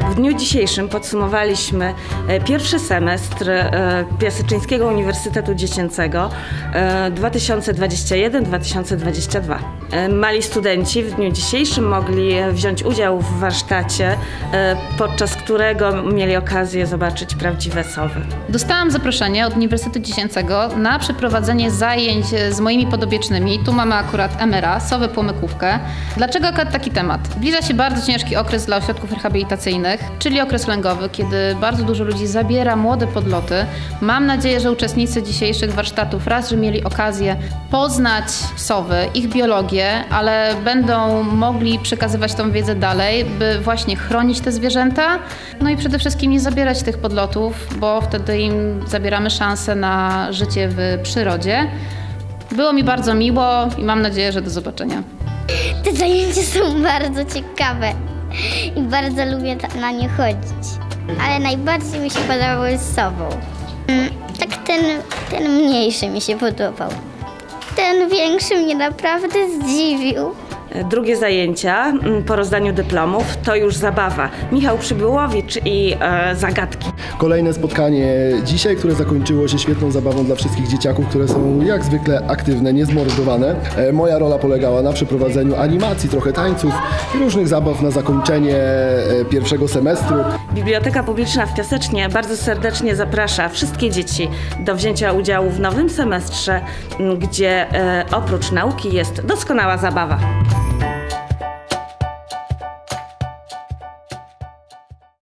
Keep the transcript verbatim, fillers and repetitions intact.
W dniu dzisiejszym podsumowaliśmy pierwszy semestr Piaseczyńskiego Uniwersytetu Dziecięcego dwa tysiące dwudziesty pierwszy do dwa tysiące dwudziestego drugiego. Mali studenci w dniu dzisiejszym mogli wziąć udział w warsztacie, podczas którego mieli okazję zobaczyć prawdziwe sowy. Dostałam zaproszenie od Uniwersytetu Dziecięcego na przeprowadzenie zajęć z moimi podobiecznymi. Tu mamy akurat Emera, sowę płomykówkę. Dlaczego akurat taki temat? Zbliża się bardzo ciężki okres dla ośrodków rehabilitacyjnych, czyli okres lęgowy, kiedy bardzo dużo ludzi zabiera młode podloty. Mam nadzieję, że uczestnicy dzisiejszych warsztatów raz, że mieli okazję poznać sowy, ich biologię, ale będą mogli przekazywać tą wiedzę dalej, by właśnie chronić te zwierzęta, no i przede wszystkim nie zabierać tych podlotów, bo wtedy im zabieramy szansę na życie w przyrodzie. Było mi bardzo miło i mam nadzieję, że do zobaczenia. Te zajęcia są bardzo ciekawe i bardzo lubię na nie chodzić, ale najbardziej mi się podobały z sobą. Tak ten, ten mniejszy mi się podobał. Ten większy mnie naprawdę zdziwił. Drugie zajęcia po rozdaniu dyplomów to już zabawa. Michał Przybyłowicz i e, zagadki. Kolejne spotkanie dzisiaj, które zakończyło się świetną zabawą dla wszystkich dzieciaków, które są jak zwykle aktywne, niezmordowane. E, moja rola polegała na przeprowadzeniu animacji, trochę tańców i różnych zabaw na zakończenie e, pierwszego semestru. Biblioteka Publiczna w Piasecznie bardzo serdecznie zaprasza wszystkie dzieci do wzięcia udziału w nowym semestrze, gdzie e, oprócz nauki jest doskonała zabawa.